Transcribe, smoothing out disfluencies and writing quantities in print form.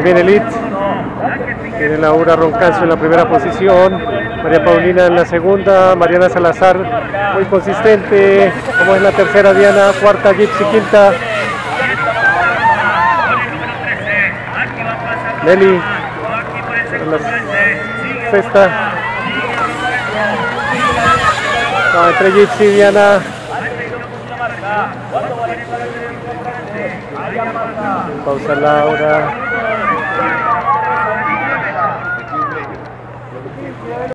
viene Elite. Tiene Laura Roncancio en la primera posición, María Paulina en la segunda, Mariana Salazar muy consistente, como es la tercera, Diana, cuarta Gypsy, quinta Nelly en la sexta, entre Gypsy, Diana, pausa Laura.